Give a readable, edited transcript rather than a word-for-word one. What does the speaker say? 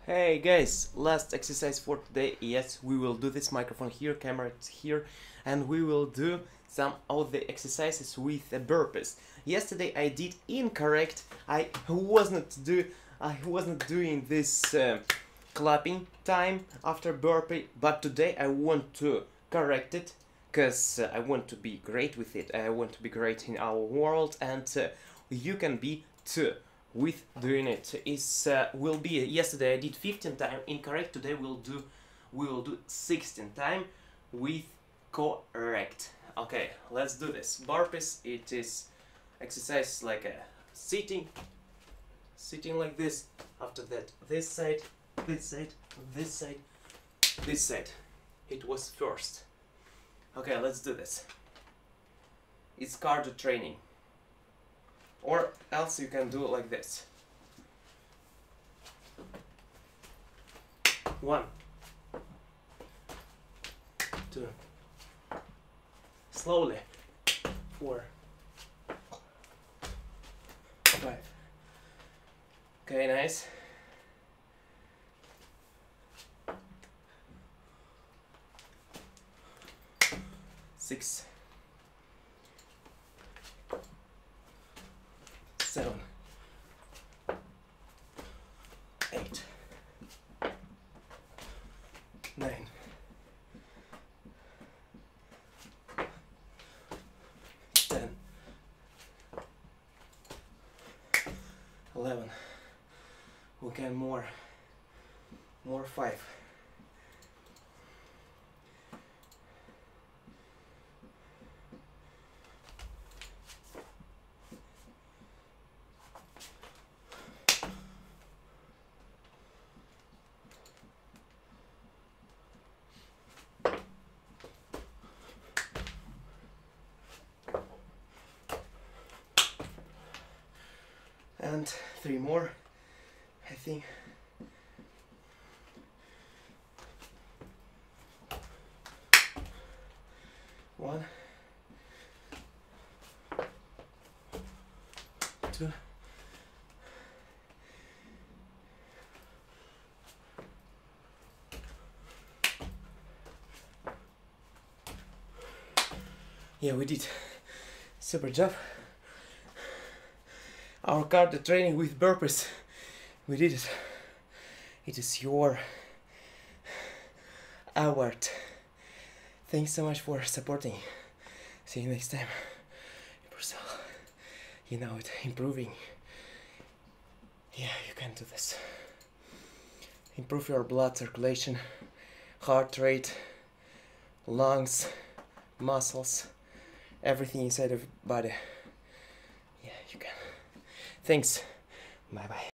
Hey guys, last exercise for today. Yes, we will do this microphone here, camera here, and we will do some of the exercises with the burpees. Yesterday I did incorrect. I wasn't doing this clapping time after burpee, but today I want to correct it because I want to be great with it. I want to be great in our world, and you can be too with doing it. Will be yesterday I did 15 time incorrect. Today we will do 16 time with correct. Okay, let's do this. Burpees, it is exercise like a sitting like this. After that, this side, this side, this side, this side. It was first. Okay, let's do this. It's cardio training. Or else you can do it like this. 1, 2, slowly, 4, 5. Okay, nice. 6, 7, 8, 9, 10, 11. We can more 5. And 3 more, I think. One, 2, 'Yeah, we did. Super job. Our cardio training with burpees. We did it. It is your award. Thanks so much for supporting. See you next time. Improve. You know it. Improving. Yeah, you can do this. Improve your blood circulation, heart rate, lungs, muscles, everything inside of your body. Yeah, you can. Thanks. Bye bye.